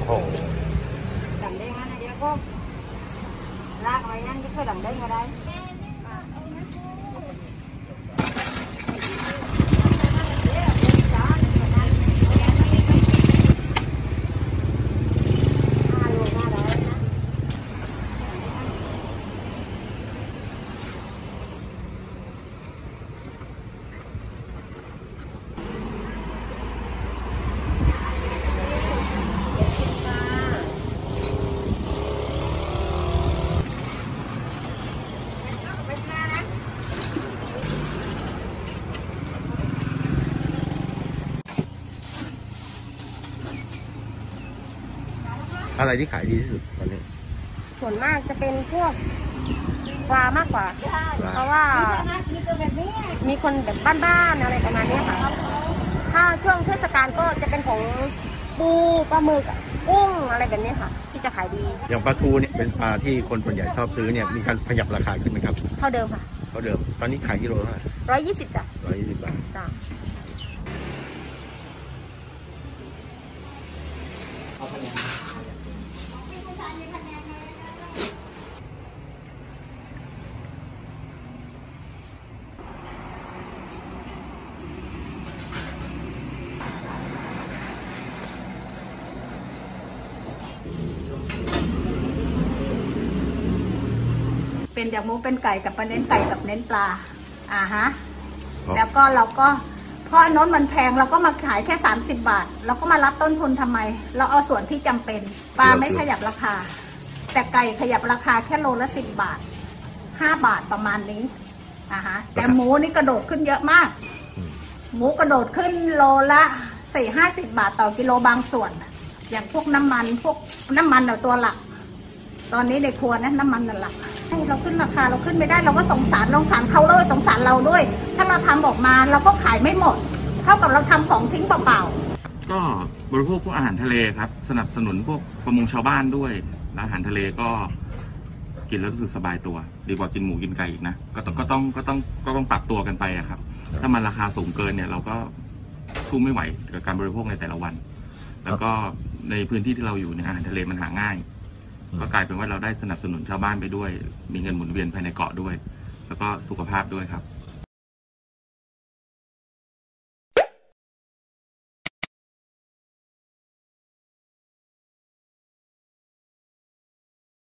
โอ้ đằng đây anh này cô ra ngoài anh chứ đằng đây ngoài đây อะไรที่ขายดีที่สุดตอนนี้ส่วนมากจะเป็นพวกปลามากกว่าเพราะว่ามีคนแบบบ้านๆอะไรประมาณนี้ค่ะถ้าช่วงเทศกาลก็จะเป็นของปูปลาหมึกกุ้งอะไรแบบนี้ค่ะที่จะขายดีอย่างปลาทูเนี่ยเป็นปลาที่คนส่วนใหญ่ชอบซื้อเนี่ยมีการขยับราคาขึ้นไหมครับเท่าเดิมค่ะเท่าเดิมตอนนี้ขายกิโลเท่าไหร่ 120จ้ะ 120 บาทจ้ะเป็นจากหมูเป็นไก่กับปลาเน้นไก่กับเน้นปลาฮะแล้วก็เราก็เพราะโน้นมันแพงเราก็มาขายแค่30 บาทเราก็มารับต้นทุนทำไมเราเอาส่วนที่จำเป็นปลาไม่ขยับราคาแต่ไก่ขยับราคาแค่โลละ10 บาท5 บาทประมาณนี้ฮะแต่หมูนี่กระโดดขึ้นเยอะมากหมูกระโดดขึ้นโลละ40-50 บาทต่อกิโลบางส่วนอย่างพวกน้ำมันเอาตัวหลักตอนนี้ในครัวนะน้ำมันนั่นแหละให้เราขึ้นราคาเราขึ้นไม่ได้เราก็สงสารเขาเลยสงสารเราด้วยถ้าเราทำออกมาเราก็ขายไม่หมดเท่ากับเราทำของทิ้งเปล่าๆก็บริโภคพวกอาหารทะเลครับสนับสนุนพวกประมงชาวบ้านด้วยและอาหารทะเลก็กินแล้วรู้สึกสบายตัวดีกว่ากินหมูกินไก่อีกนะก็ต้องปรับตัวกันไปอะครับถ้ามันราคาสูงเกินเนี่ยเราก็สู้ไม่ไหวกับการบริโภคในแต่ละวันแล้วก็ในพื้นที่ที่เราอยู่เนี่ยอาหารทะเลมันหาง่ายก็กลายเป็นว่าเราได้สนับสนุนชาวบ้านไปด้วยมีเงินหมุนเวียนภายในเกาะด้วยแล้วก็สุขภาพด้วยครับ